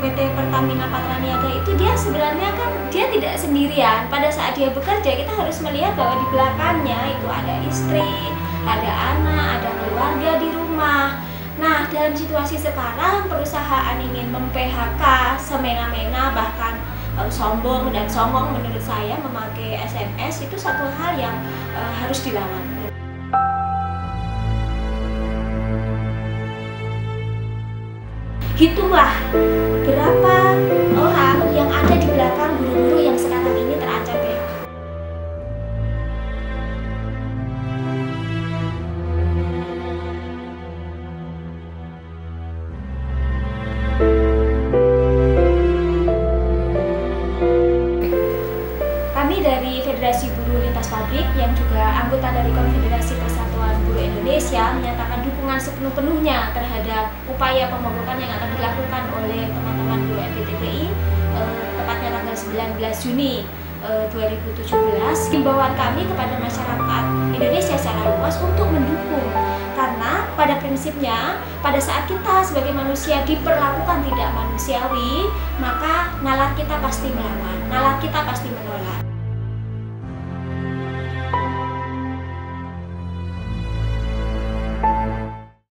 PT Pertamina Patraniaga itu dia sebenarnya kan dia tidak sendirian. Pada saat dia bekerja kita harus melihat bahwa di belakangnya itu ada istri, ada anak, ada keluarga di rumah. Nah, dalam situasi sekarang perusahaan ingin mem-PHK semena-mena, bahkan sombong dan songong menurut saya memakai SMS itu satu hal yang harus dilawan. Hitunglah berapa orang yang ada di belakang guru-guru yang sekarang ini terancam PHK. Kami dari Federasi Buruh Lintas Pabrik yang juga anggota dari Konfederasi Persatuan Buruh Indonesia menyatakan dukungan sepenuh-penuhnya terhadap upaya pemogokan yang akan dilakukan oleh teman-teman buruh LPTPI tepatnya tanggal 19 Juni 2017. Himbauan kami kepada masyarakat Indonesia secara luas untuk mendukung, karena pada prinsipnya pada saat kita sebagai manusia diperlakukan tidak manusiawi, maka nalar kita pasti melawan, nalar kita pasti menolak.